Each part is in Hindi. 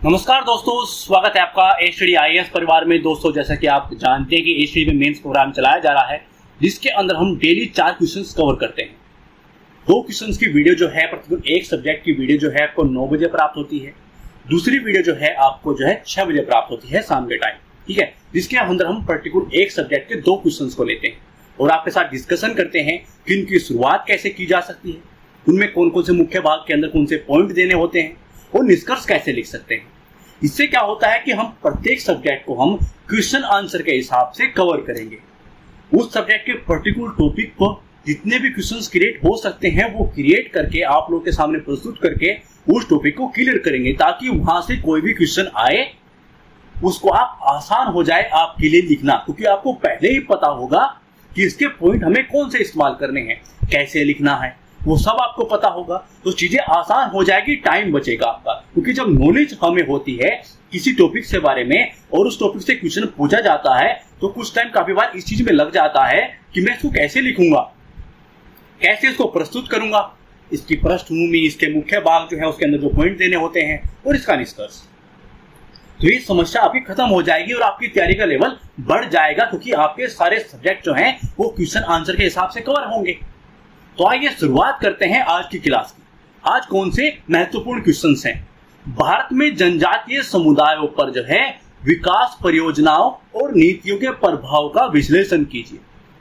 नमस्कार दोस्तों, स्वागत है आपका एसटीडी आईएएस परिवार में। दोस्तों, जैसा कि आप जानते हैं कि एसटीडी में मेंस प्रोग्राम चलाया जा रहा है, जिसके अंदर हम डेली 4 क्वेश्चंस कवर करते हैं। 2 क्वेश्चंस की वीडियो जो है प्रतिदिन एक सब्जेक्ट की वीडियो जो है आपको 9 बजे प्राप्त होती है। दूसरी वीडियो जो है आपको जो है 6 बजे प्राप्त होती है शाम के टाइम, ठीक है। जिसके अंदर हम पर्टिकुलर एक सब्जेक्ट के 2 क्वेश्चंस को लेते हैं और आपके साथ डिस्कशन करते हैं कि इनकी शुरुआत कैसे की जा सकती है, उनमें कौन कौन से मुख्य भाग के अंदर कौन से पॉइंट देने होते हैं और निष्कर्ष कैसे लिख सकते हैं। इससे क्या होता है कि हम प्रत्येक सब्जेक्ट को हम क्वेश्चन आंसर के हिसाब से कवर करेंगे। उस सब्जेक्ट के पर्टिकुलर टॉपिक पर जितने भी क्वेश्चंस क्रिएट हो सकते हैं वो क्रिएट करके आप लोगों के सामने प्रस्तुत करके उस टॉपिक को क्लियर करेंगे, ताकि वहां से कोई भी क्वेश्चन आए उसको आप आसान हो जाए आपके लिए लिखना, क्योंकि आपको पहले ही पता होगा कि इसके पॉइंट हमें कौन से इस्तेमाल करने हैं, कैसे लिखना है, वो सब आपको पता होगा। तो चीजें आसान हो जाएगी, टाइम बचेगा आपका। क्योंकि जब नॉलेज हमें होती है किसी टॉपिक से बारे में और उस टॉपिक से क्वेश्चन पूछा जाता है तो कुछ टाइम काफी बार इस चीज में लग जाता है कि मैं इसको कैसे लिखूंगा, कैसे इसको प्रस्तुत करूंगा, इसकी पृष्ठभूमि, इसके मुख्य भाग जो है उसके अंदर जो पॉइंट देने होते हैं और इसका निष्कर्ष। तो ये समस्या आपकी खत्म हो जाएगी और आपकी तैयारी का लेवल बढ़ जाएगा, क्योंकि आपके सारे सब्जेक्ट जो हैं वो क्वेश्चन आंसर के हिसाब से कवर होंगे। तो आइए शुरुआत करते हैं आज की क्लास की। आज कौन से महत्वपूर्ण क्वेश्चंस हैं। भारत में जनजातीय समुदायों पर जो है विकास परियोजनाओं और नीतियों के प्रभाव का विश्लेषण कीजिए।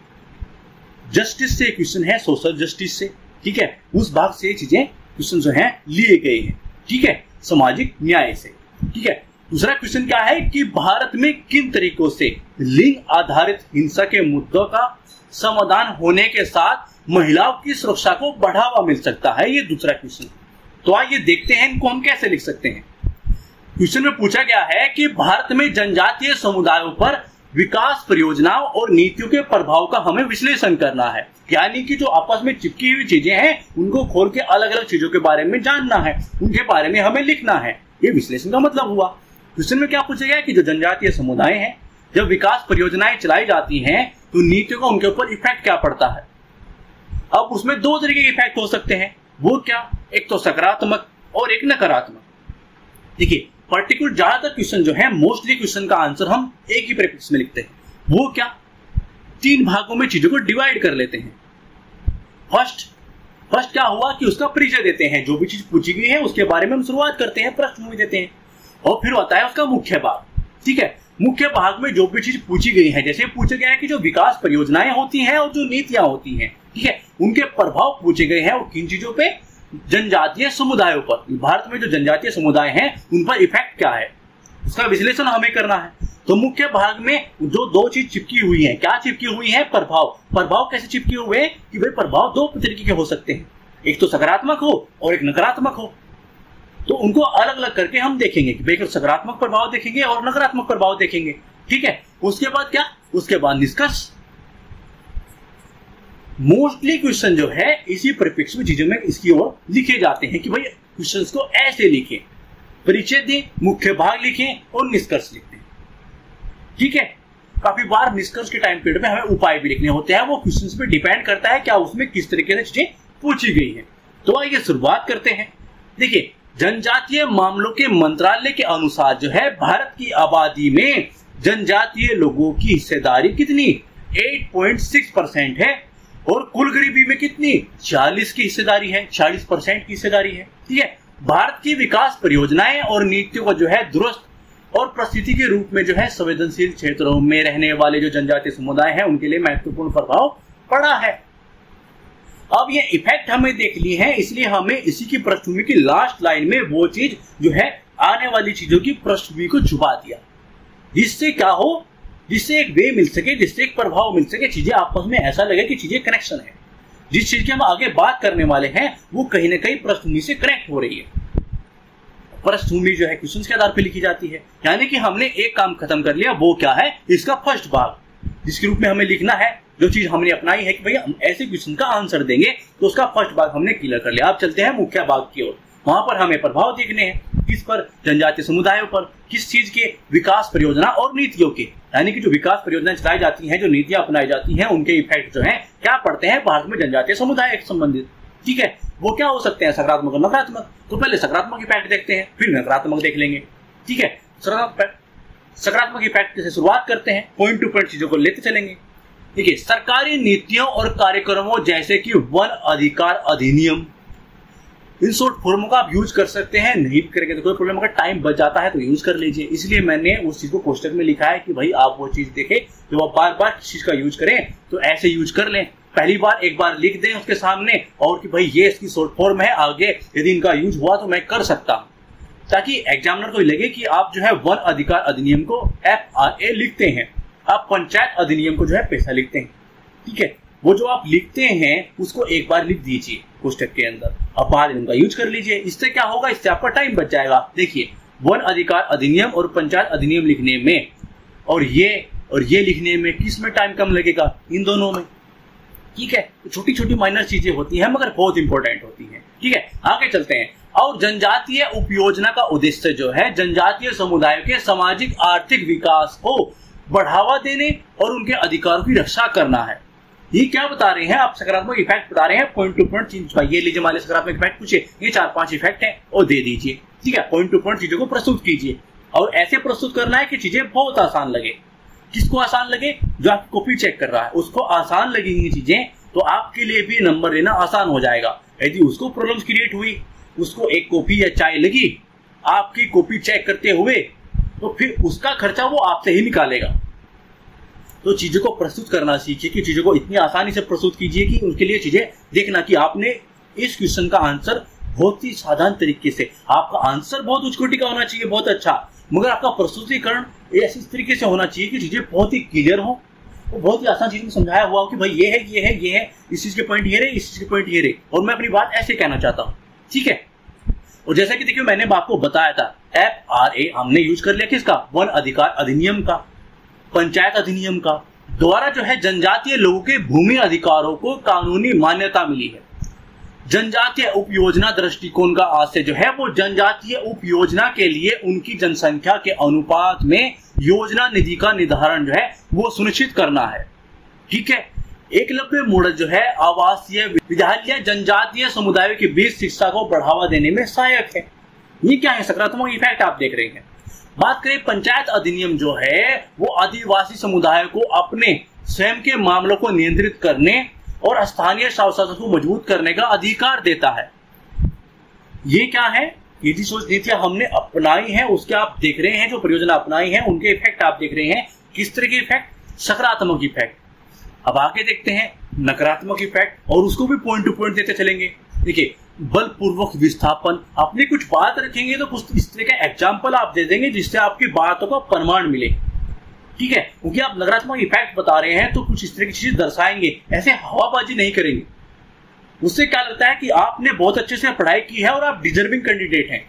जस्टिस से क्वेश्चन है, सोशल जस्टिस से, ठीक है, उस भाग से चीजें क्वेश्चन जो है लिए गए हैं, ठीक है, सामाजिक न्याय से, ठीक है। दूसरा क्वेश्चन क्या है कि भारत में किन तरीकों से लिंग आधारित हिंसा के मुद्दों का समाधान होने के साथ महिलाओं की सुरक्षा को बढ़ावा मिल सकता है, ये दूसरा क्वेश्चन। तो आइए देखते हैं इनको हम कैसे लिख सकते हैं। क्वेश्चन में पूछा गया है कि भारत में जनजातीय समुदायों पर विकास परियोजनाओं और नीतियों के प्रभाव का हमें विश्लेषण करना है, यानी कि जो आपस में चिपकी हुई चीजें हैं उनको खोल के अलग अलग चीजों के बारे में जानना है, उनके बारे में हमें लिखना है। ये विश्लेषण का मतलब हुआ। क्वेश्चन में क्या पूछा गया कि जो जनजातीय समुदाय हैं, जब विकास परियोजनाएं चलाई जाती हैं तो नीतियों का उनके ऊपर इफेक्ट क्या पड़ता है। अब उसमें 2 तरीके के इफेक्ट हो सकते हैं। वो क्या, एक तो सकारात्मक और एक नकारात्मक। देखिए, पर्टिकुलर ज्यादातर क्वेश्चन जो है, मोस्टली क्वेश्चन का आंसर हम एक ही प्रीफिक्स में लिखते हैं। वो क्या, 3 भागों में चीजों को डिवाइड कर लेते हैं। फर्स्ट क्या हुआ कि उसका परिचय देते हैं, जो भी चीज पूछी गई है उसके बारे में हम शुरुआत करते हैं, पृष्ठभूमि देते हैं, और फिर होता है उसका मुख्य भाग, ठीक है। मुख्य भाग में जो भी चीज पूछी गई है, जैसे पूछा गया है कि जो विकास परियोजनाएं होती हैं और जो नीतियां होती हैं, ठीक है, उनके प्रभाव पूछे गए हैं और किन चीजों पे, जनजातीय समुदायों पर। भारत में जो जनजातीय समुदाय हैं उन पर इफेक्ट क्या है, उसका विश्लेषण हमें करना है। तो मुख्य भाग में जो 2 चीज चिपकी हुई है, क्या चिपकी हुई है, प्रभाव कैसे चिपके हुए हैं कि भाई प्रभाव 2 तरीके के हो सकते हैं, एक तो सकारात्मक हो और एक नकारात्मक हो। तो उनको अलग अलग करके हम देखेंगे कि भाई सकारात्मक प्रभाव देखेंगे और नकारात्मक प्रभाव देखेंगे, ठीक है। उसके बाद क्या, उसके बाद निष्कर्ष। मोस्टली क्वेश्चन जो है इसी प्रीफिक्स में चीजों में इसकी ओर लिखे जाते हैं कि भाई क्वेश्चंस को ऐसे लिखें, परिचय दें, मुख्य भाग लिखें और निष्कर्ष लिखते हैं, ठीक है। काफी बार निष्कर्ष के टाइम पीरियड में हमें उपाय भी लिखने होते हैं, वो क्वेश्चंस पे डिपेंड करता है क्या उसमें किस तरीके से चीजें पूछी गई है। तो आइए शुरुआत करते हैं। देखिए, जनजातीय मामलों के मंत्रालय के अनुसार जो है भारत की आबादी में जनजातीय लोगों की हिस्सेदारी कितनी, 8.6% है, और कुल गरीबी में कितनी, 40 की हिस्सेदारी है, 40% की हिस्सेदारी है, ठीक है। भारत की विकास परियोजनाएं और नीतियों का जो है दुरुस्त और परिस्थिति के रूप में जो है संवेदनशील क्षेत्रों में रहने वाले जो जनजातीय समुदाय हैं उनके लिए महत्वपूर्ण प्रभाव पड़ा है। अब ये इफेक्ट हमें देख लिए हैं, इसलिए हमें इसी की पृष्ठभूमि की लास्ट लाइन में वो चीज जो है आने वाली चीजों की पृष्ठभूमि को छुपा दिया, जिससे क्या हो, जिससे एक वे मिल सके, जिससे एक प्रभाव मिल सके, चीजें आपस में ऐसा लगे कि चीजें कनेक्शन है। जिस चीज की हम आगे बात करने वाले हैं वो कहीं ना कहीं पृष्ठभूमि से कनेक्ट हो रही है। पृष्ठभूमि जो है क्वेश्चन के आधार पर लिखी जाती है, यानी कि हमने एक काम खत्म कर लिया, वो क्या है, इसका फर्स्ट भाग, जिसके रूप में हमें लिखना है। जो चीज हमने अपनाई है कि भैया हम ऐसे क्वेश्चन का आंसर देंगे, तो उसका फर्स्ट भाग हमने क्लियर कर लिया। अब चलते हैं मुख्य भाग की ओर। वहां पर हमें प्रभाव देखने हैं, किस पर, जनजातीय समुदायों पर, किस चीज के, विकास परियोजना और नीतियों के, यानी कि जो विकास परियोजनाएं चलाई जाती हैं, जो नीतियां अपनाई जाती हैं, उनके इफेक्ट जो हैं क्या पड़ते हैं भारत में जनजातीय समुदाय से संबंधित, ठीक है। वो क्या हो सकते हैं, सकारात्मक और नकारात्मक। तो पहले सकारात्मक इफेक्ट देखते हैं, फिर नकारात्मक देख लेंगे। ठीक है, सकारात्मक इफेक्ट से शुरुआत करते हैं, पॉइंट टू पॉइंट चीजों को लेते चलेंगे। देखिए, सरकारी नीतियों और कार्यक्रमों जैसे कि वन अधिकार अधिनियम, इन शॉर्ट फॉर्म का आप यूज कर सकते हैं, नहीं करेंगे तो कोई प्रॉब्लम, अगर टाइम बच जाता है तो यूज कर लीजिए। इसलिए मैंने उस चीज को कोष्टक में लिखा है कि भाई आप वो चीज देखें, जब आप बार बार किसी चीज का यूज करें तो ऐसे यूज कर लें, पहली बार एक बार लिख दें उसके सामने, और कि भाई ये इसकी शॉर्ट फॉर्म है, आगे यदि इनका यूज हुआ तो मैं कर सकता हूं, ताकि एग्जामिनर को लगे कि आप जो है वन अधिकार अधिनियम को FRA लिखते हैं, आप पंचायत अधिनियम को जो है पैसा लिखते हैं। ठीक है, वो जो आप लिखते हैं उसको एक बार लिख दीजिए कोष्टक के अंदर, अब बाद इनका यूज कर लीजिए। इससे क्या होगा, इससे आपका टाइम बच जाएगा। देखिए, वन अधिकार अधिनियम और पंचायत अधिनियम लिखने में और ये लिखने में किस में टाइम कम लगेगा, इन दोनों में। ठीक है, छोटी छोटी माइनर चीजें होती हैं मगर बहुत इंपॉर्टेंट होती हैं। ठीक है, आगे चलते हैं। और जनजातीय उपयोजना का उद्देश्य जो है जनजातीय समुदायों के सामाजिक आर्थिक विकास को बढ़ावा देने और उनके अधिकारों की रक्षा करना है। ये क्या बता रहे हैं, आप सकारात्मक इफेक्ट बता रहे हैं, पॉइंट टू पॉइंट चीज। ये लीजिए, हमारे सकारात्मक इफेक्ट पूछे, ये 4-5 इफेक्ट है और दे दीजिए। ठीक है, पॉइंट टू पॉइंट चीजों को प्रस्तुत कीजिए, और ऐसे प्रस्तुत करना है कि चीजें बहुत आसान लगे। किसको आसान लगे, जो आप कॉपी चेक कर रहा है उसको आसान लगेंगी चीजें, तो आपके लिए भी नंबर लेना आसान हो जाएगा। यदि उसको प्रॉब्लम्स क्रिएट हुई, उसको एक कॉपी या चाय लगी आपकी कॉपी चेक करते हुए, तो फिर उसका खर्चा वो आपसे ही निकालेगा। तो चीजों को प्रस्तुत करना सीखिए, कि चीजों को इतनी आसानी से प्रस्तुत कीजिए कि उनके लिए चीजें देखना कि आपने इस क्वेश्चन का आंसर बहुत ही साधारण तरीके से, आपका आंसर बहुत उच्च कोटि का होना चाहिए, बहुत अच्छा, मगर आपका प्रस्तुतिकरण ऐसी तरीके से होना चाहिए कि चीजें बहुत ही क्लियर हो, वो बहुत ही आसान चीज में समझाया हुआ हो कि भाई ये है, ये है, ये है, इस चीज के पॉइंट ये रहे, इस चीज के पॉइंट ये रहे, और मैं अपनी बात ऐसे कहना चाहता हूँ। ठीक है, और जैसा कि देखिए मैंने आपको बताया था, FRA हमने यूज कर लिया किसका, वन अधिकार अधिनियम का, पंचायत अधिनियम का, द्वारा जो है जनजातीय लोगों के भूमि अधिकारों को कानूनी मान्यता मिली है। जनजातीय उपयोजना दृष्टिकोण का आशय जो है वो जनजातीय उपयोजना के लिए उनकी जनसंख्या के अनुपात में योजना निधि का निर्धारण जो है वो सुनिश्चित करना है। ठीक है, एकलव्य मॉडल जो है आवासीय विद्यालय जनजातीय समुदायों के बीच शिक्षा को बढ़ावा देने में सहायक है। ये क्या है, सकारात्मक इफेक्ट आप देख रहे हैं। बात करें पंचायत अधिनियम जो है वो आदिवासी समुदाय को अपने स्वयं के मामलों को नियंत्रित करने और स्थानीय शासन को मजबूत करने का अधिकार देता है। ये क्या है, ये जो नीतियां हमने अपनाई है उसके आप देख रहे हैं, जो परियोजना अपनाई है उनके इफेक्ट आप देख रहे हैं। किस तरह के इफेक्ट, सकारात्मक इफेक्ट। अब आगे देखते हैं नकारात्मक इफेक्ट, और उसको भी पॉइंट टू पॉइंट देते चलेंगे। देखिए, बलपूर्वक विस्थापन, अपनी कुछ बात रखेंगे तो कुछ इस तरह का एग्जाम्पल आप दे देंगे जिससे आपकी बातों का प्रमाण मिले। ठीक है, क्योंकि आप नकारात्मक इफेक्ट बता रहे हैं तो कुछ इस तरह की चीजें दर्शाएंगे, ऐसे हवाबाजी नहीं करेंगे। उससे क्या लगता है कि आपने बहुत अच्छे से पढ़ाई की है और आप डिजर्विंग कैंडिडेट हैं,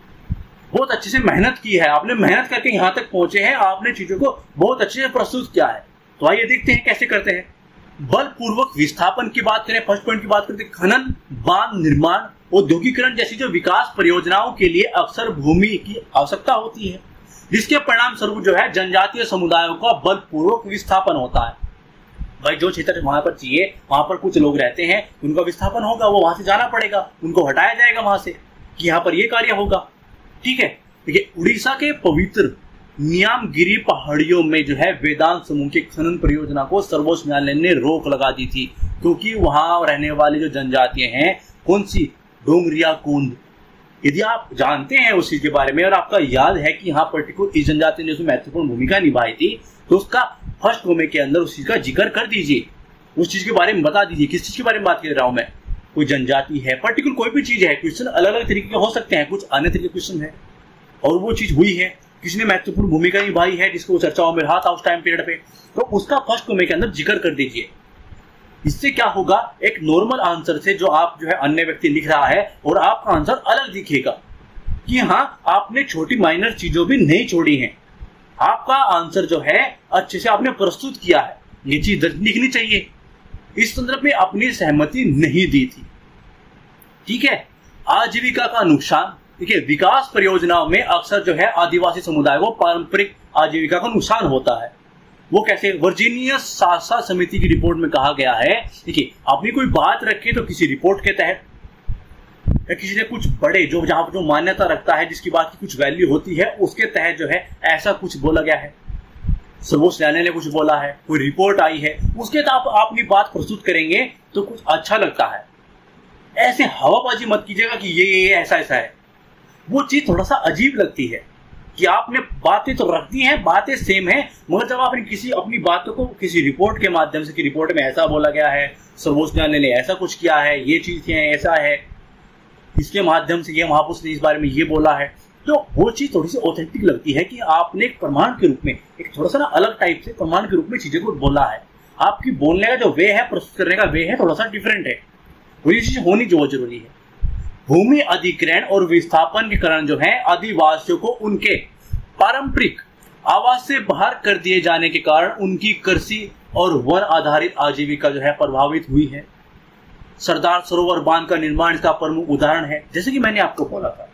बहुत अच्छे से मेहनत की है, आपने मेहनत करके यहां तक पहुंचे हैं, आपने चीजों को बहुत अच्छे से प्रस्तुत किया है। तो आइए देखते हैं कैसे करते हैं। बलपूर्वक विस्थापन की बात करें, फर्स्ट पॉइंट की बात करते हैं, खनन, बांध निर्माण, औद्योगिकरण जैसी जो विकास परियोजनाओं के लिए अक्सर भूमि की आवश्यकता होती है, जिसके परिणाम स्वरूप जो है जनजातीय समुदायों का बलपूर्वक विस्थापन होता है। भाई जो क्षेत्र वहां पर चाहिए, वहां पर कुछ लोग रहते हैं, उनका विस्थापन होगा, वो वहां से जाना पड़ेगा, उनको हटाया जाएगा वहां से कि यहाँ पर ये कार्य होगा। ठीक है, देखिए उड़ीसा के पवित्र नियामगिरी पहाड़ियों में जो है वेदांत समूह की खनन परियोजना को सर्वोच्च न्यायालय ने रोक लगा दी थी, क्योंकि वहां रहने वाले जो जनजातियां हैं, कौन सी, डोंगरिया कुंड। यदि आप जानते हैं उस चीज के बारे में और आपका याद है कि यहाँ पर्टिकुलर इस जनजाति ने उसमें महत्वपूर्ण भूमिका निभाई थी, तो उसका फर्स्ट कॉमेंट के अंदर उस चीज का जिक्र कर दीजिए, उस चीज के बारे में बता दीजिए। किस चीज के बारे में बात कर रहा हूं मैं, कोई जनजाति है, पर्टिकुलर कोई भी चीज है। क्वेश्चन अलग अलग तरीके के हो सकते हैं, कुछ अन्य तरीके क्वेश्चन है और वो चीज हुई है, किसी ने महत्वपूर्ण भूमिका निभाई है जिसको चर्चाओं में रहा था उस टाइम पीरियड पे, तो उसका फर्स्ट कॉमेंट के अंदर जिक्र कर दीजिए। इससे क्या होगा, एक नॉर्मल आंसर से जो आप जो है अन्य व्यक्ति लिख रहा है और आपका आंसर अलग दिखेगा कि हाँ आपने छोटी माइनर चीजों भी नहीं छोड़ी हैं, आपका आंसर जो है अच्छे से आपने प्रस्तुत किया है, ये चीज लिखनी चाहिए। इस संदर्भ में अपनी सहमति नहीं दी थी। ठीक है, आजीविका का नुकसान। देखिए, विकास परियोजनाओं में अक्सर जो है आदिवासी समुदाय को पारंपरिक आजीविका का नुकसान होता है। वो कैसे, वर्जीनिया शासन समिति की रिपोर्ट में कहा गया है। देखिए, अपनी कोई बात रखे तो किसी रिपोर्ट के तहत, या किसी ने कुछ बड़े जो जहां जो मान्यता रखता है, जिसकी बात की कुछ वैल्यू होती है, उसके तहत जो है ऐसा कुछ बोला गया है, सर्वोच्च न्यायालय ने कुछ बोला है, कोई रिपोर्ट आई है, उसके तहत आप अपनी बात प्रस्तुत करेंगे तो कुछ अच्छा लगता है। ऐसे हवाबाजी मत कीजिएगा कि ये ऐसा ऐसा है, वो चीज थोड़ा सा अजीब लगती है कि आपने बातें तो रख दी हैं, बातें सेम है, मगर जब आपने किसी अपनी बातों को किसी रिपोर्ट के माध्यम से कि रिपोर्ट में ऐसा बोला गया है, सर्वोच्च न्यायालय ने ऐसा कुछ किया है, ये चीज ऐसा है, इसके माध्यम से ये महापुरुष ने इस बारे में ये बोला है, तो वो चीज थोड़ी सी ऑथेंटिक लगती है कि आपने एक प्रमाण के रूप में, एक थोड़ा सा ना अलग टाइप से प्रमाण के रूप में चीजें को बोला है। आपकी बोलने का जो वे है, प्रस्तुत करने का वे है, थोड़ा सा डिफरेंट है, वो ये चीज होनी जो जरूरी है। भूमि अधिग्रहण और विस्थापन जो है आदिवासियों को उनके पारंपरिक आवास से बाहर कर दिए जाने के कारण उनकी कृषि और वन आधारित आजीविका जो है प्रभावित हुई है। सरदार सरोवर बांध का निर्माण इसका प्रमुख उदाहरण है। जैसे कि मैंने आपको बोला था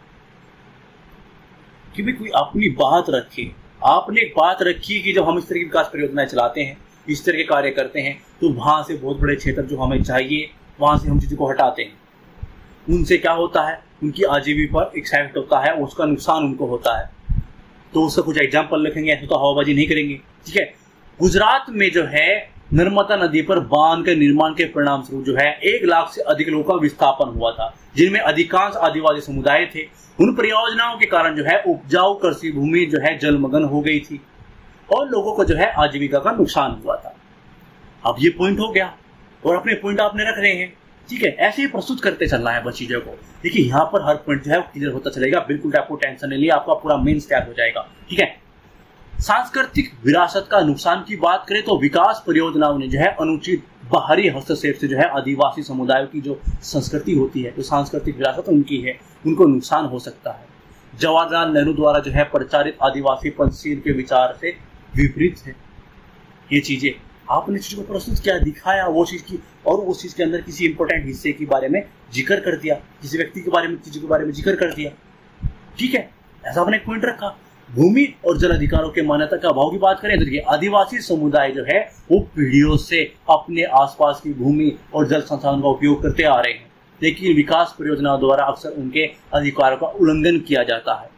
कि भी कोई अपनी बात रखे, आपने एक बात रखी कि जब हम इस तरह की विकास परियोजनाएं चलाते हैं, इस तरह के कार्य करते हैं, तो वहां से बहुत बड़े क्षेत्र जो हमें चाहिए वहां से हम चीजों को हटाते हैं। उनसे क्या होता है, उनकी आजीविका पर इफेक्ट होता है, उसका नुकसान उनको होता है। तो उसका कुछ एग्जाम्पल रखेंगे, ऐसे तो हवाबाजी नहीं करेंगे। ठीक है, गुजरात में जो है नर्मदा नदी पर बांध के निर्माण के परिणाम स्वरूप जो है 1 लाख से अधिक लोगों का विस्थापन हुआ था, जिनमें अधिकांश आदिवासी समुदाय थे। उन परियोजनाओं के कारण जो है उपजाऊ कृषि भूमि जो है जलमग्न हो गई थी और लोगों को जो है आजीविका का नुकसान हुआ था। अब ये पॉइंट हो गया और अपने पॉइंट आपने रख रहे हैं। ठीक है, ऐसे ही प्रस्तुत करते चलना है बस चीजों को। देखिए यहाँ पर हर पॉइंट जो है क्लियर होता चलेगा, बिल्कुल आपको टेंशन नहीं लिया, आपका पूरा मेंस तैयार हो जाएगा। ठीक है, सांस्कृतिक विरासत का नुकसान की बात करें तो विकास परियोजनाओं ने जो है अनुचित बाहरी हस्तक्षेप से जो है आदिवासी समुदायों की जो संस्कृति होती है, जो सांस्कृतिक विरासत उनकी है, उनको नुकसान हो सकता है। जवाहरलाल नेहरू द्वारा जो है प्रचारित आदिवासी पंचशील के विचार से विपरीत है ये चीजें। आपने चीजों को प्रस्तुत किया, दिखाया वो चीज की, और उस चीज के अंदर किसी इंपॉर्टेंट हिस्से के बारे में जिक्र कर दिया, किसी व्यक्ति के बारे में, चीजों के बारे में जिक्र कर दिया। ठीक है, ऐसा आपने एक पॉइंट रखा। भूमि और जल अधिकारों के मान्यता का अभाव की बात करें तो देखिए आदिवासी समुदाय जो है वो पीढ़ियों से अपने आसपास की भूमि और जल संसाधन का उपयोग करते आ रहे हैं, लेकिन विकास परियोजनाओं द्वारा अक्सर उनके अधिकारों का उल्लंघन किया जाता है।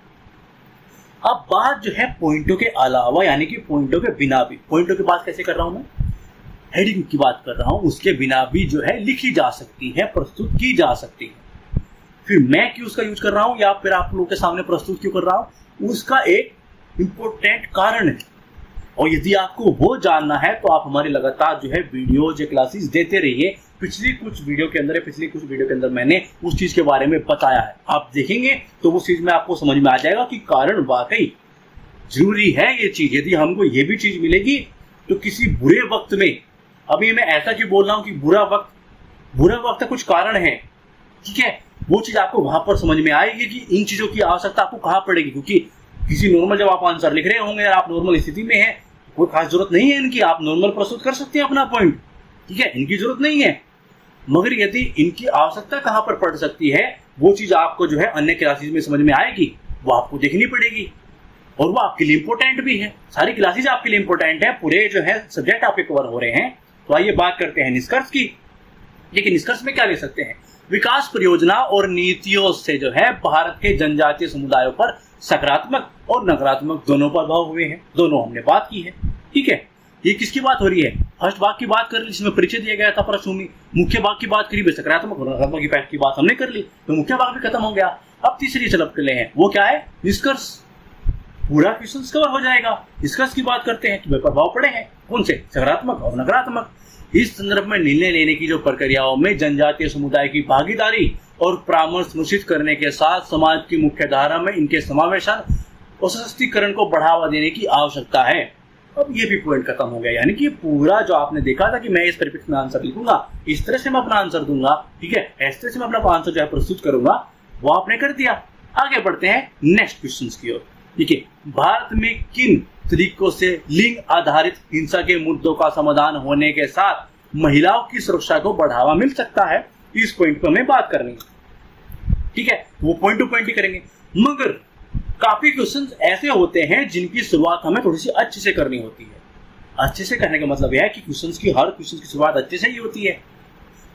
अब बात जो है पॉइंटों के अलावा, यानी कि पॉइंटों के बिना भी, पॉइंटों की बात कैसे कर रहा हूं मैं, हेडिंग की बात कर रहा हूं, उसके बिना भी जो है लिखी जा सकती है, प्रस्तुत की जा सकती है। फिर मैं क्यों उसका यूज कर रहा हूं या फिर आप लोगों के सामने प्रस्तुत क्यों कर रहा हूं, उसका एक इंपॉर्टेंट कारण है। और यदि आपको वो जानना है तो आप हमारे लगातार जो है वीडियोज या क्लासेस देते रहिए। पिछली कुछ वीडियो के अंदर मैंने उस चीज के बारे में बताया है, आप देखेंगे तो उस चीज में आपको समझ में आ जाएगा कि कारण वाकई जरूरी है ये चीज। यदि हमको ये भी चीज मिलेगी तो किसी बुरे वक्त में, अभी मैं ऐसा क्यों बोल रहा हूं कि बुरा वक्त कुछ कारण है, ठीक है, वो चीज आपको वहां पर समझ में आएगी कि इन चीजों की आवश्यकता आपको कहां पड़ेगी। क्योंकि किसी नॉर्मल, जब आप आंसर लिख रहे होंगे और आप नॉर्मल स्थिति में हैं, कोई खास जरूरत नहीं है इनकी, आप नॉर्मल प्रस्तुत कर सकते हैं अपना पॉइंट, ठीक है, इनकी जरूरत नहीं है। मगर यदि इनकी आवश्यकता कहां पर पड़ सकती है, वो चीज आपको जो है अन्य क्लासेस में समझ में आएगी, वो आपको देखनी पड़ेगी और वो आपके लिए इंपॉर्टेंट भी है। सारी क्लासेज आपके लिए इंपॉर्टेंट है, पूरे जो है सब्जेक्ट आपके कवर हो रहे हैं। तो आइए बात करते हैं निष्कर्ष की। लेकिन निष्कर्ष में क्या ले सकते हैं, विकास परियोजना और नीतियों से जो है भारत के जनजातीय समुदायों पर सकारात्मक और नकारात्मक दोनों प्रभाव हुए हैं, दोनों हमने बात की है। ठीक है, ये किसकी बात हो रही है, फर्स्ट भाग की बात कर ली जिसमें परिचय दिया गया था पृष्ठभूमि, मुख्य भाग की बात करी, सकारात्मक और नकारात्मक इफेक्ट की बात हमने कर ली, तो मुख्य भाग भी खत्म हो गया। अब तीसरी चलब के लिए है, वो क्या है, निष्कर्ष। पूरा क्वेश्चन कवर हो जाएगा। निष्कर्ष की बात करते हैं कि प्रभाव पड़े हैं, कौन से, सकारात्मक और नकारात्मक। इस संदर्भ में निर्णय लेने की जो प्रक्रियाओं में जनजातीय समुदाय की भागीदारी और परामर्श सुनिश्चित करने के साथ समाज की मुख्य धारा में इनके समावेशन और सशक्तिकरण को बढ़ावा देने की आवश्यकता है। अब ये भी पॉइंट खत्म हो गया, यानी कि पूरा जो आपने देखा था कि मैं इस परिप्रेक्ष्य में आंसर लिखूंगा, इस तरह से मैं अपना आंसर दूंगा, ठीक है, इस तरह से मैं अपना आंसर जो है प्रस्तुत करूंगा, वो आपने कर दिया। आगे बढ़ते हैं नेक्स्ट क्वेश्चन की ओर। देखिए, भारत में किन तरीकों से लिंग आधारित हिंसा के मुद्दों का समाधान होने के साथ महिलाओं की सुरक्षा को बढ़ावा मिल सकता है, इस पॉइंट पर हमें बात करनी है। ठीक है, वो पॉइंट टू पॉइंट ही करेंगे। मगर काफी क्वेश्चंस ऐसे होते हैं जिनकी शुरुआत हमें थोड़ी सी अच्छे से करनी होती है। अच्छे से करने का मतलब यह है कि हर क्वेश्चन की शुरुआत अच्छे से ही होती है।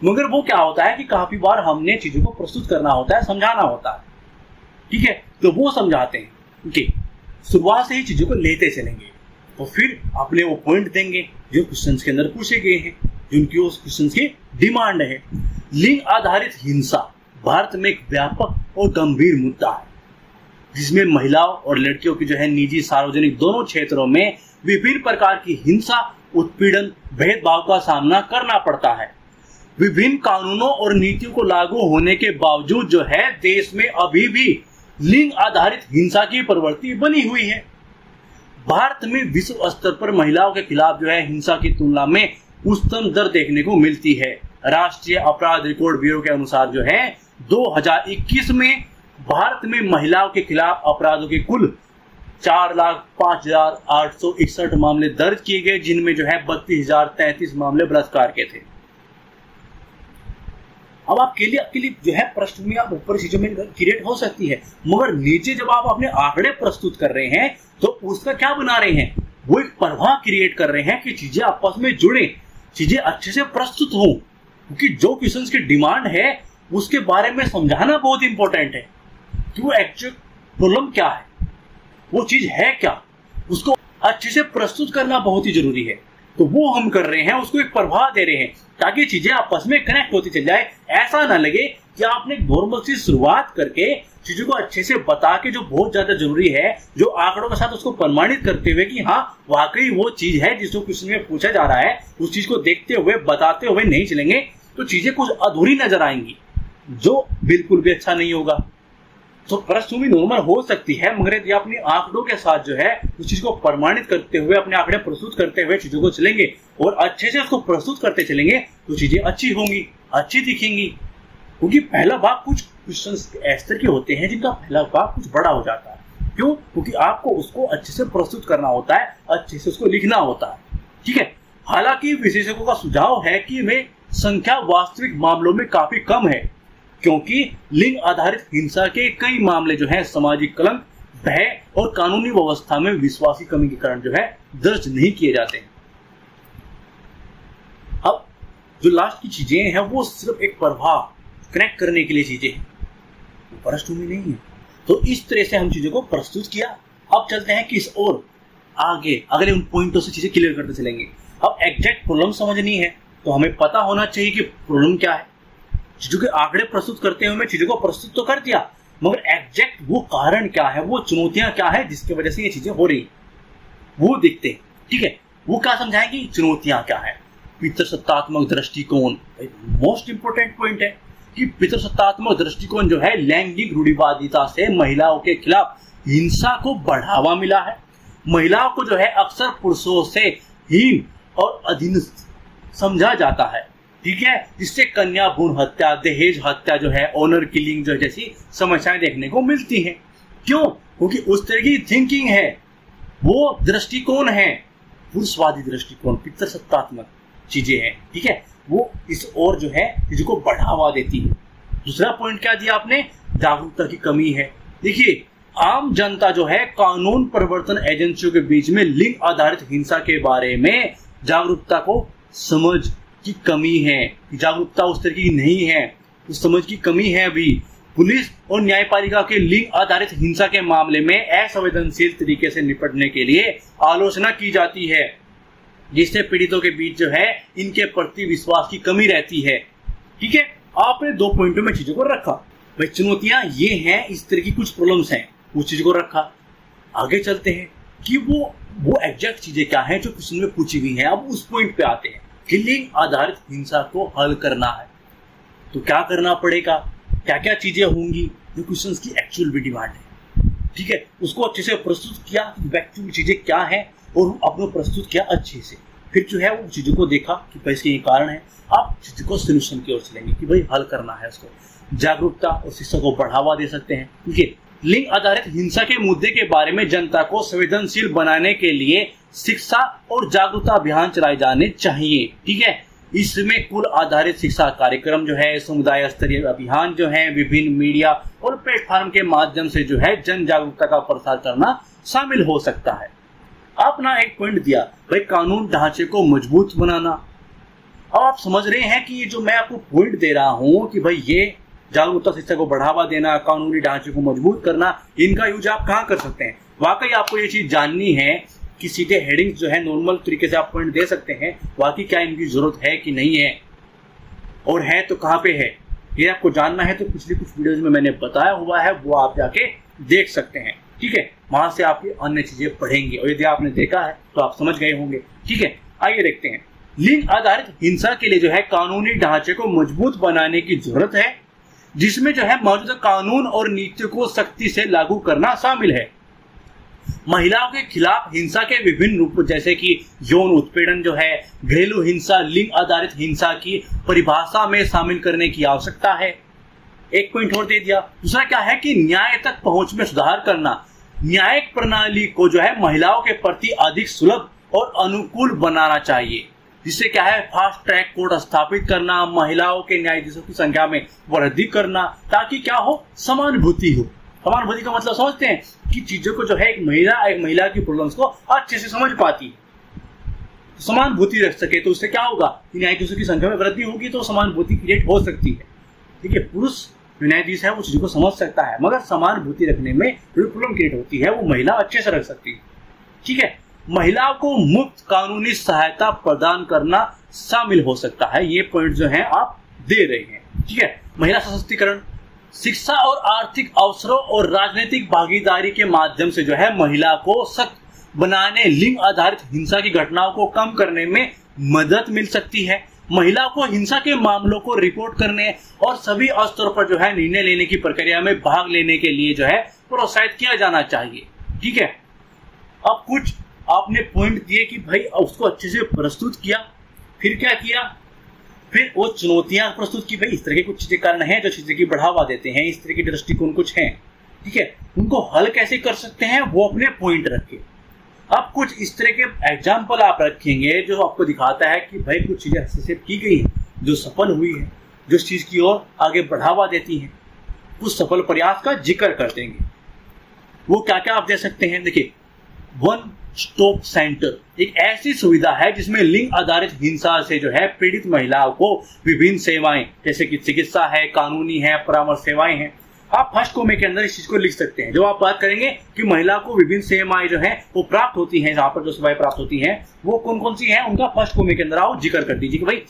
मगर वो क्या होता है कि काफी बार हमने चीजों को प्रस्तुत करना होता है, समझाना होता है, ठीक है, तो वो समझाते हैं। ओके, शुरुआत से ही चीजों को लेते चलेंगे तो फिर अपने वो पॉइंट देंगे जो क्वेश्चन के अंदर पूछे गए हैं, जिनकी उस क्वेश्चन की डिमांड है। लिंग आधारित हिंसा भारत में एक व्यापक और गंभीर मुद्दा है, जिसमें महिलाओं और लड़कियों की जो है निजी सार्वजनिक दोनों क्षेत्रों में विभिन्न प्रकार की हिंसा, उत्पीड़न, भेदभाव का सामना करना पड़ता है। विभिन्न कानूनों और नीतियों को लागू होने के बावजूद जो है देश में अभी भी लिंग आधारित हिंसा की प्रवृत्ति बनी हुई है। भारत में विश्व स्तर पर महिलाओं के खिलाफ जो है हिंसा की तुलना में उच्चतम दर देखने को मिलती है। राष्ट्रीय अपराध रिकॉर्ड ब्यूरो के अनुसार जो है 2021 में भारत में महिलाओं के खिलाफ अपराधों के कुल 4,05,861 मामले दर्ज किए गए, जिनमें जो है 32,033 मामले बलात्कार के थे। अब आपके लिए जो है प्रश्न में आप ऊपर चीजों में क्रिएट हो सकती है, मगर नीचे जब आप अपने आंकड़े प्रस्तुत कर रहे हैं तो उसका क्या बना रहे हैं, वो एक प्रवाह क्रिएट कर रहे हैं कि चीजें आपस में जुड़े, चीजें अच्छे से प्रस्तुत हो, क्योंकि जो क्वेश्चंस की डिमांड है उसके बारे में समझाना बहुत इंपॉर्टेंट है कि वो एक्चुअल प्रॉब्लम क्या है, वो चीज है क्या, उसको अच्छे से प्रस्तुत करना बहुत ही जरूरी है। तो वो हम कर रहे हैं, उसको एक प्रभाव दे रहे हैं ताकि चीजें आपस में कनेक्ट होती चल जाए। ऐसा ना लगे कि आपने नॉर्मल सी शुरुआत करके चीजों को अच्छे से बता के, जो बहुत ज्यादा जरूरी है, जो आंकड़ों के साथ उसको प्रमाणित करते हुए कि हाँ वाकई वो चीज है जिसको क्वेश्चन में पूछा जा रहा है, उस चीज को देखते हुए बताते हुए नहीं चलेंगे तो चीजें कुछ अधूरी नजर आएंगी, जो बिल्कुल भी अच्छा नहीं होगा। तो प्रश्न भी नॉर्मल हो सकती है, मगर यदि अपने आंकड़ों के साथ जो है उस चीज को प्रमाणित करते हुए, अपने आंकड़े प्रस्तुत करते हुए चीजों को चलेंगे और अच्छे से उसको प्रस्तुत करते चलेंगे तो चीजें अच्छी होंगी, अच्छी दिखेंगी। क्योंकि पहला भाग कुछ क्वेश्चंस इस तरह के होते हैं जिनका पहला भाग कुछ बड़ा हो जाता है। क्यों? क्योंकि आपको उसको अच्छे से प्रस्तुत करना होता है, अच्छे से उसको लिखना होता है, ठीक है। हालांकि विशेषज्ञों का सुझाव है कि वे संख्या वास्तविक मामलों में काफी कम है, क्योंकि लिंग आधारित हिंसा के कई मामले जो है सामाजिक कलंक, भय और कानूनी व्यवस्था में विश्वास की कमी के कारण जो है दर्ज नहीं किए जाते हैं। अब जो लास्ट की चीजें हैं वो सिर्फ एक प्रभाव कनेक्ट करने के लिए चीजें हैं, पृष्ठभूमि नहीं है। तो इस तरह से हम चीजों को प्रस्तुत किया। अब चलते हैं कि इस और आगे अगले उन पॉइंटों से चीजें क्लियर करते चलेंगे। अब एग्जैक्ट प्रॉब्लम समझनी है तो हमें पता होना चाहिए कि प्रॉब्लम क्या है। चीजों के आंकड़े प्रस्तुत करते हुए मैं चीजों को प्रस्तुत तो कर दिया, मगर एग्जैक्ट वो कारण क्या है, वो चुनौतियां क्या है जिसकी वजह से ये चीजें हो रही, वो देखते हैं, ठीक है। वो क्या समझाएंगे, चुनौतियां क्या है। पितृसत्तात्मक दृष्टिकोण मोस्ट इंपोर्टेंट पॉइंट है कि पितृसत्तात्मक दृष्टिकोण जो है लैंगिक रूढ़िवादिता से महिलाओं के खिलाफ हिंसा को बढ़ावा मिला है। महिलाओं को जो है अक्सर पुरुषों से हीन और अधीन समझा जाता है, ठीक है, जिससे कन्या भ्रूण हत्या, दहेज हत्या जो है, ऑनर किलिंग जो जैसी समस्याएं देखने को मिलती हैं। क्यों? क्योंकि उस तरह की थिंकिंग है, वो दृष्टिकोण है, पुरुषवादी दृष्टिकोण, पितृसत्तात्मक चीजें हैं, ठीक है, वो इस और जो है चीजों को बढ़ावा देती है। दूसरा पॉइंट क्या दिया आपने, जागरूकता की कमी है। देखिए, आम जनता जो है कानून प्रवर्तन एजेंसियों के बीच में लिंग आधारित हिंसा के बारे में जागरूकता को समझ की कमी है, जागरूकता उस तरह की नहीं है, उस समझ की कमी है। अभी पुलिस और न्यायपालिका के लिंग आधारित हिंसा के मामले में असंवेदनशील तरीके से निपटने के लिए आलोचना की जाती है, जिससे पीड़ितों के बीच जो है इनके प्रति विश्वास की कमी रहती है, ठीक है। आपने 2 पॉइंटों में चीजों को रखा, भाई चुनौतियां ये हैं, इस तरह की कुछ प्रॉब्लम्स हैं, उस चीज को रखा। आगे चलते हैं कि वो एग्जैक्ट चीजें क्या है जो क्वेश्चन में पूछी गई है। अब उस पॉइंट पे आते हैं कि लिंग आधारित हिंसा को हल करना है तो क्या करना पड़ेगा, क्या क्या चीजें होंगी, जो क्वेश्चन की एक्चुअल भी डिमांड है, ठीक है। उसको अच्छे से प्रस्तुत किया, एक्चुअल चीजें क्या है और अपने प्रस्तुत किया अच्छे से। फिर जो है वो चीजों को देखा कि भाई इसके ये कारण है, आप चीजों को सोल्यूशन की ओर चलेंगे कि भाई हल करना है उसको। जागरूकता और शिक्षा को बढ़ावा दे सकते हैं, ठीक है। लिंग आधारित हिंसा के मुद्दे के बारे में जनता को संवेदनशील बनाने के लिए शिक्षा और जागरूकता अभियान चलाए जाने चाहिए, ठीक है। इसमें कुल आधारित शिक्षा कार्यक्रम जो है, समुदाय स्तरीय अभियान जो है, विभिन्न मीडिया और प्लेटफॉर्म के माध्यम से जो है जन जागरूकता का प्रसार करना शामिल हो सकता है। आपने एक पॉइंट दिया, भाई कानून ढांचे को मजबूत बनाना। अब आप समझ रहे हैं कि ये जो मैं आपको पॉइंट दे रहा हूं कि भाई ये जागरूकता शिक्षा को बढ़ावा देना, कानूनी ढांचे को मजबूत करना, इनका यूज आप कहाँ कर सकते हैं। वाकई आपको ये चीज जाननी है कि सीधे हेडिंग जो है नॉर्मल तरीके से आप पॉइंट दे सकते हैं, वाकई क्या इनकी जरूरत है कि नहीं है, और है तो कहाँ पे है, ये आपको जानना है तो पिछली कुछ वीडियोज में मैंने बताया हुआ है, वो आप जाके देख सकते हैं। ठीक है, वहां से आप ये अन्य चीजें पढ़ेंगे और यदि आपने देखा है तो आप समझ गए होंगे। ठीक है, आइए देखते हैं। लिंग आधारित हिंसा के लिए जो है कानूनी ढांचे को मजबूत बनाने की जरूरत है, जिसमें जो है मौजूदा कानून और नीतियों को सख्ती से लागू करना शामिल है। महिलाओं के खिलाफ हिंसा के विभिन्न रूप जैसे कि यौन उत्पीड़न जो है, घरेलू हिंसा, लिंग आधारित हिंसा की परिभाषा में शामिल करने की आवश्यकता है। एक पॉइंट और दे दिया। दूसरा क्या है कि न्याय तक पहुंच में सुधार करना, न्यायिक प्रणाली को जो है महिलाओं के प्रति अधिक सुलभ और अनुकूल बनाना चाहिए, जिससे क्या है फास्ट ट्रैक कोर्ट स्थापित करना, महिलाओं के न्यायाधीशों की संख्या में वृद्धि करना, ताकि क्या हो, समानुभूति हो। समानुभूति का मतलब समझते हैं कि चीजों को जो है एक महिला की प्रॉब्लम्स को अच्छे से समझ पाती है, समानुभूति रख सके, तो उससे क्या होगा कि न्यायाधीशों की संख्या में वृद्धि होगी, तो समानुभूति क्रिएट हो सकती है। ठीक है, पुरुष न्यायाधीश है वो चीजों को समझ सकता है, मगर समानुभूति रखने में जो प्रॉब्लम क्रिएट होती है वो महिला अच्छे से रख सकती है। ठीक है, महिलाओं को मुफ्त कानूनी सहायता प्रदान करना शामिल हो सकता है। ये पॉइंट जो है आप दे रहे हैं। ठीक है, महिला सशक्तिकरण, शिक्षा और आर्थिक अवसरों और राजनीतिक भागीदारी के माध्यम से जो है महिला को सशक्त बनाने, लिंग आधारित हिंसा की घटनाओं को कम करने में मदद मिल सकती है। महिला को हिंसा के मामलों को रिपोर्ट करने और सभी स्तरों पर जो है निर्णय लेने की प्रक्रिया में भाग लेने के लिए जो है प्रोत्साहित किया जाना चाहिए। ठीक है, अब कुछ आपने पॉइंट दिए कि भाई उसको अच्छे से प्रस्तुत किया, फिर क्या किया, फिर वो चुनौतियां प्रस्तुत की। भाई इस तरह के कुछ चीजें कारण हैं जो चीजें की बढ़ावा देते हैं, इस तरह के दृष्टिकोण कुछ हैं। ठीक है, उनको हल कैसे कर सकते हैं वो अपने पॉइंट रखे। अब कुछ इस तरह के एग्जाम्पल आप रखेंगे जो आपको दिखाता है कि भाई कुछ चीजें हस्तक्षेप की गई हैं जो सफल हुई है, जो इस चीज की ओर आगे बढ़ावा देती हैं, कुछ सफल प्रयास का जिक्र कर देंगे। वो क्या क्या आप दे सकते हैं। देखिए, वन स्टॉप सेंटर एक ऐसी सुविधा है जिसमें लिंग आधारित हिंसा से जो है पीड़ित महिलाओं को विभिन्न सेवाएं जैसे कि चिकित्सा है, कानूनी है, परामर्श सेवाएं हैं। आप फर्स्ट कॉमे के अंदर इस चीज को लिख सकते हैं। जब आप बात करेंगे कि महिला को विभिन्न सेवाएं जो है वो प्राप्त होती हैं, जहां पर जो सेवाएं प्राप्त होती हैं वो कौन कौन सी हैं, उनका फर्स्ट कॉमे के अंदर आओ जिक्र कर दीजिए कि भाई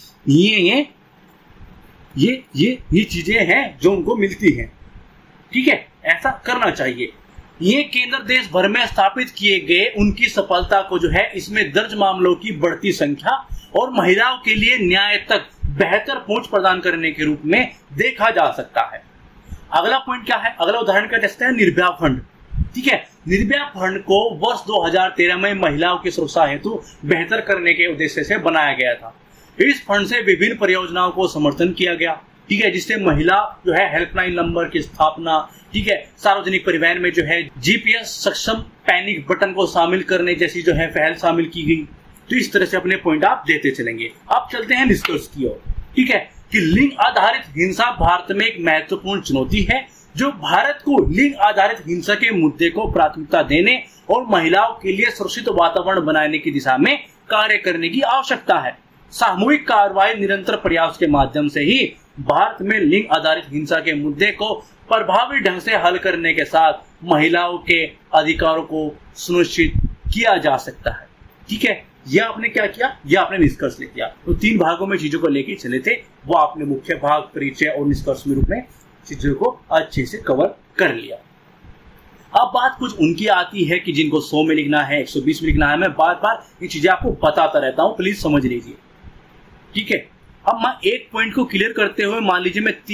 ये चीजें हैं जो उनको मिलती हैं। ठीक है, ऐसा करना चाहिए। ये केंद्र देश भर में स्थापित किए गए उनकी सफलता को जो है इसमें दर्ज मामलों की बढ़ती संख्या और महिलाओं के लिए न्याय तक बेहतर पहुंच प्रदान करने के रूप में देखा जा सकता है। अगला पॉइंट क्या है, अगला उदाहरण क्या देखते हैं, निर्भया फंड। ठीक है, निर्भया फंड को वर्ष 2013 में महिलाओं की सुरक्षा हेतु बेहतर करने के उद्देश्य से बनाया गया था। इस फंड से विभिन्न परियोजनाओं को समर्थन किया गया। ठीक है, जिससे महिला जो है हेल्पलाइन नंबर की स्थापना, ठीक है, सार्वजनिक परिवहन में जो है जीपीएस सक्षम पैनिक बटन को शामिल करने जैसी जो है पहल शामिल की गई। तो इस तरह से अपने पॉइंट आप देते चलेंगे। आप चलते हैं निष्कर्ष की ओर। ठीक है, कि लिंग आधारित हिंसा भारत में एक महत्वपूर्ण चुनौती है, जो भारत को लिंग आधारित हिंसा के मुद्दे को प्राथमिकता देने और महिलाओं के लिए सुरक्षित वातावरण बनाने की दिशा में कार्य करने की आवश्यकता है। सामूहिक कार्रवाई, निरंतर प्रयास के माध्यम से ही भारत में लिंग आधारित हिंसा के मुद्दे को प्रभावी ढंग से हल करने के साथ महिलाओं के अधिकारों को सुनिश्चित किया जा सकता है। ठीक है, यह आपने क्या किया, यह आपने निष्कर्ष ले लिया। तो 3 भागों में चीजों को लेके चले थे, वो आपने मुख्य भाग, परिचय और निष्कर्ष में रूप में चीजों को अच्छे से कवर कर लिया। अब बात कुछ उनकी आती है कि जिनको 100 में लिखना है, 120 में लिखना है। मैं बार बार ये चीजें आपको बताता रहता हूं, प्लीज समझ लीजिए। ठीक है, अब मैं एक पॉइंट को क्लियर करते हुए मान लीजिए मैं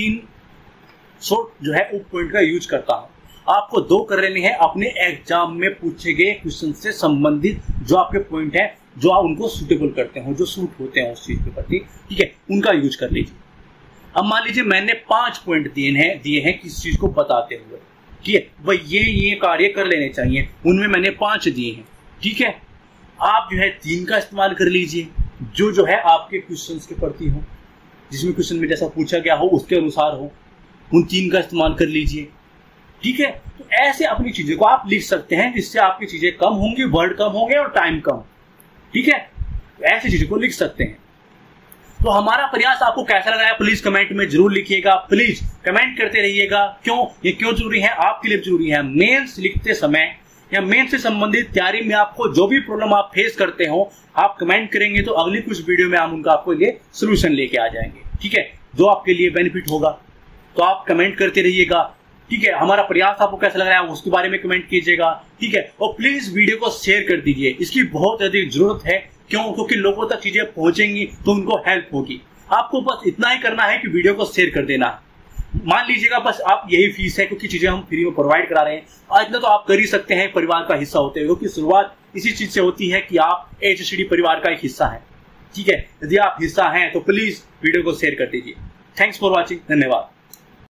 300 जो है उप पॉइंट का यूज करता हूं। आपको 2 कर लेने हैं अपने एग्जाम में पूछे गए क्वेश्चन से संबंधित, जो आपके पॉइंट है जो आप उनको सूटेबल करते हो, जो सूट होते हैं उस चीज के प्रति। ठीक है, उनका यूज कर लीजिए। अब मान लीजिए मैंने 5 पॉइंट दिए हैं किस चीज को बताते हुए। ठीक है, भाई ये कार्य कर लेने चाहिए, उनमें मैंने 5 दिए हैं। ठीक है, आप जो है 3 का इस्तेमाल कर लीजिए, जो है आपके क्वेश्चंस के प्रति हो, जिसमें क्वेश्चन में जैसा पूछा गया हो उसके अनुसार हो, उन 3 का इस्तेमाल कर लीजिए। ठीक है, तो ऐसे अपनी चीजों को आप लिख सकते हैं, जिससे आपकी चीजें कम होंगी, वर्ड कम होंगे और टाइम कम। ठीक है, ऐसी चीजों को लिख सकते हैं। तो हमारा प्रयास आपको कैसा लग रहा है प्लीज कमेंट में जरूर लिखिएगा। प्लीज कमेंट करते रहिएगा। ये क्यों जरूरी है, आपके लिए जरूरी है। मेंस लिखते समय या मेंस से संबंधित तैयारी में आपको जो भी प्रॉब्लम आप फेस करते हो, आप कमेंट करेंगे तो अगली कुछ वीडियो में हम उनका आपको लिए सोल्यूशन लेके आ जाएंगे। ठीक है, जो आपके लिए बेनिफिट होगा। तो आप कमेंट करते रहिएगा। ठीक है, हमारा प्रयास आपको कैसा लग रहा है उसके बारे में कमेंट कीजिएगा। ठीक है, और प्लीज वीडियो को शेयर कर दीजिए, इसकी बहुत अधिक जरूरत है। क्यों? क्योंकि लोगों तक चीजें पहुंचेंगी तो उनको हेल्प होगी। आपको बस इतना ही करना है कि वीडियो को शेयर कर देना। मान लीजिएगा बस आप यही फीस है, क्योंकि चीजें हम फ्री में प्रोवाइड करा रहे हैं और इतना तो आप कर ही सकते हैं परिवार का हिस्सा होते हुए, क्योंकि शुरुआत इसी चीज से होती है कि आप एचएससीडी परिवार का एक हिस्सा है। ठीक है, यदि आप हिस्सा हैं तो प्लीज वीडियो को शेयर कर दीजिए। थैंक्स फॉर वॉचिंग, धन्यवाद।